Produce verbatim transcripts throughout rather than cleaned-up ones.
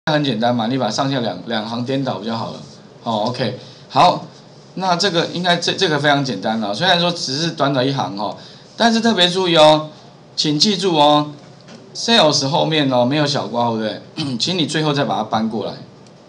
很简单嘛，你把上下两两行颠倒不就好了？哦 ，OK， 好，那这个应该这这个非常简单了，虽然说只是短短一行哦，但是特别注意哦，请记住哦 ，sales 后面哦没有小括弧对不对？请你最后再把它搬过来，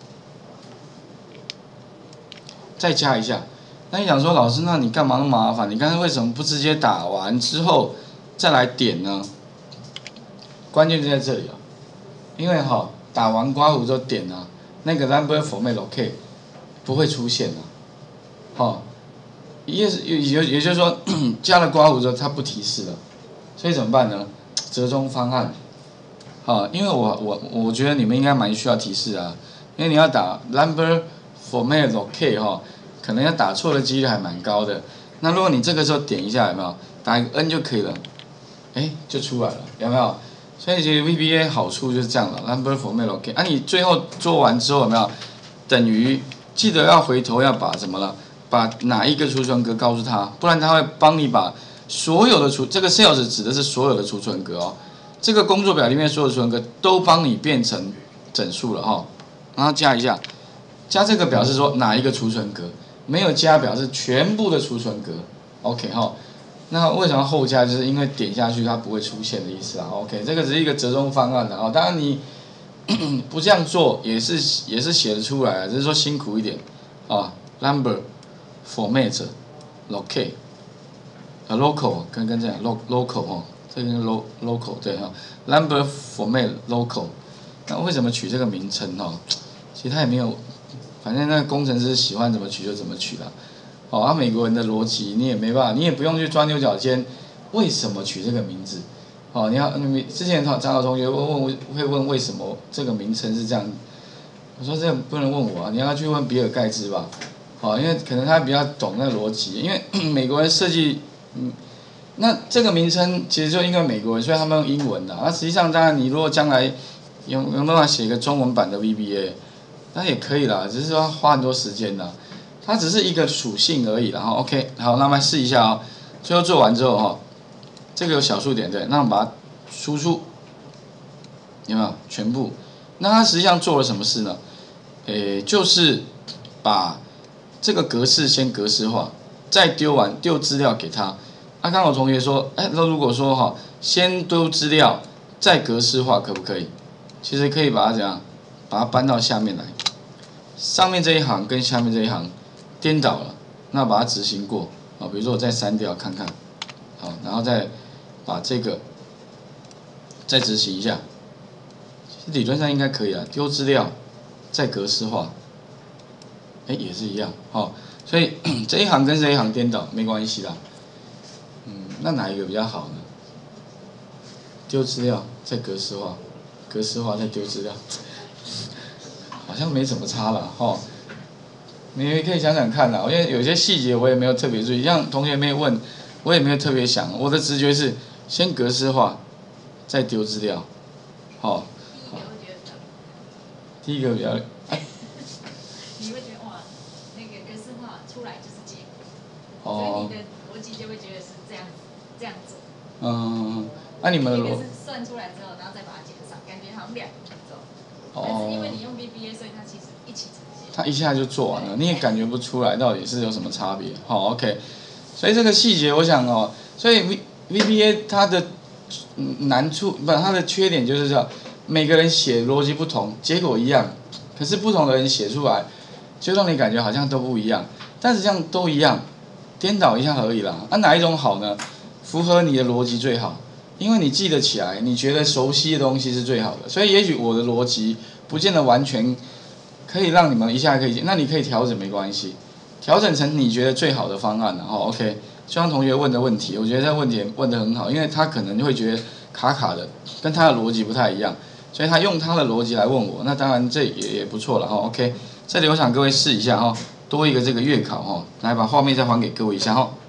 再加一下。那你想说老师，那你干嘛那么麻烦？你刚才为什么不直接打完之后再来点呢？关键就在这里啊，因为哈、哦。 打完刮胡之后点啊，那个 number format OK 不会出现啊，好、哦，也也也也就是说加了刮胡之后它不提示了，所以怎么办呢？折中方案，好、哦，因为我我我觉得你们应该蛮需要提示啊，因为你要打 number format OK 哈、哦，可能要打错的几率还蛮高的。那如果你这个时候点一下有没有？打一个 N 就可以了，哎，就出来了，有没有？ 所以其实 V B A 好处就是这样了 ，number format OK。啊，你最后做完之后有没有等于记得要回头要把什么了？把哪一个储存格告诉他，不然他会帮你把所有的储这个 sales 指的是所有的储存格哦，这个工作表里面所有的储存格都帮你变成整数了哈、哦，然后加一下，加这个表示说哪一个储存格，没有加表示全部的储存格 ，OK 哈、哦。 那为什么后加？就是因为点下去它不会出现的意思啦。OK， 这个只是一个折中方案的啊。当然你不这样做也是也是写得出来，只是说辛苦一点啊。Number format locate 啊 local 跟跟这样 local 哦，这个 lo local 对哈。Number format local， 那为什么取这个名称哦？其实他也没有，反正那个工程师喜欢怎么取就怎么取啦。 哦，啊，美国人的逻辑你也没办法，你也不用去钻牛角尖，为什么取这个名字？哦，你要你之前张张老同学问问会问为什么这个名称是这样？我说这个不能问我啊，你要去问比尔盖茨吧。哦，因为可能他比较懂那个逻辑，因为美国人设计，嗯，那这个名称其实就因为美国人，所以他们用英文的。那实际上当然你如果将来有有办法写一个中文版的 V B A， 那也可以啦，只是说花很多时间的。 它只是一个属性而已，然后 OK， 好，那么试一下哦。最后做完之后哈、哦，这个有小数点对，那我们把它输出，有没有？全部。那它实际上做了什么事呢？诶，就是把这个格式先格式化，再丢完丢资料给他。啊，刚好同学说，哎，那如果说哈、哦，先丢资料再格式化可不可以？其实可以把它怎样，把它搬到下面来，上面这一行跟下面这一行。 颠倒了，那把它执行过啊，比如说我再删掉看看，好，然后再把这个再执行一下，理论上应该可以了，丢资料再格式化，哎也是一样，哦，所以这一行跟这一行颠倒没关系啦，嗯，那哪一个比较好呢？丢资料再格式化，格式化再丢资料，好像没什么差了，哦。 你也可以想想看啦，因为有些细节我也没有特别注意，像同学没问，我也没有特别想。我的直觉是先格式化，再丢资料，好、哦。第一个比较。哎、 你会觉得哇，那个格式化出来就是结果， 哦、 所以你的逻辑就会觉得是这样这样做。 嗯，那、啊、你们的逻？ 一个是算出来之后，然后再把它减少，感觉好像两个步骤。哦。但是因为你用 V B A， 所以它其实一起呈现。 他一下就做完了，你也感觉不出来到底是有什么差别。好 ，OK， 所以这个细节我想哦，所以 V V B A 它的难处不，它的缺点就是这样，每个人写逻辑不同，结果一样，可是不同的人写出来，就让你感觉好像都不一样，但是这样都一样，颠倒一下而已啦。那、啊、哪一种好呢？符合你的逻辑最好，因为你记得起来，你觉得熟悉的东西是最好的。所以也许我的逻辑不见得完全。 可以让你们一下可以，那你可以调整没关系，调整成你觉得最好的方案然后 OK， 希望同学问的问题，我觉得这个问题问得很好，因为他可能会觉得卡卡的，跟他的逻辑不太一样，所以他用他的逻辑来问我，那当然这也也不错了哈 OK， 这里我想各位试一下哈，多一个这个月考哈，来把画面再还给各位一下哈。